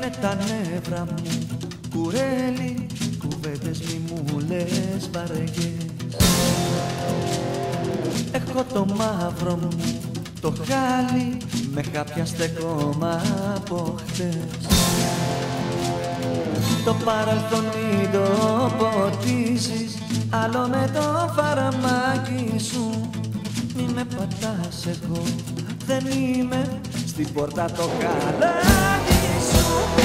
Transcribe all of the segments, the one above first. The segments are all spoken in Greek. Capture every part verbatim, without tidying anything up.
είναι τα νεύρα μου κουρέλι, κουβέντες μη μου λες βαριές. Έχω το μαύρο μου το χάλι, με κάποια στέκομα από χτες. Το παρελθόν μην το ποτίζεις, άλλο με το φαρμάκι σου. Μη με πατάς, εγώ δεν είμαι στην πόρτα το καλάκι σου.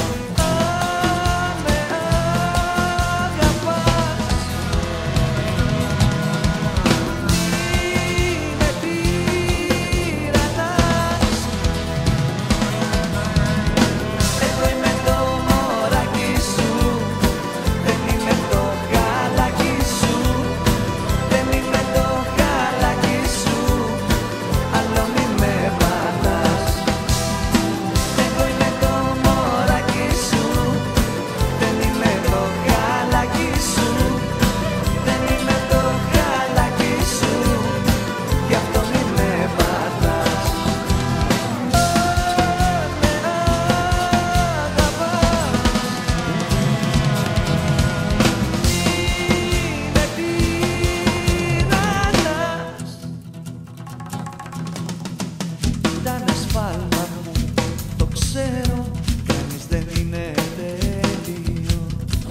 Το ξέρω, κανείς δεν είναι τέλειος.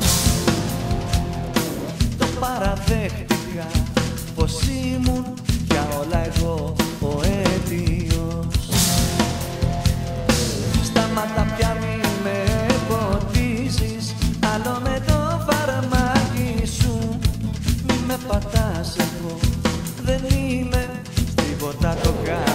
Το παραδέχτηκα πως ήμουν για όλα εγώ ο αίτιος. Σταμάτα πια μη με ποτίζεις, άλλο με το φαρμάκι σου. Μη με πατάς, εγώ δεν είμαι στην πόρτα το κάνω.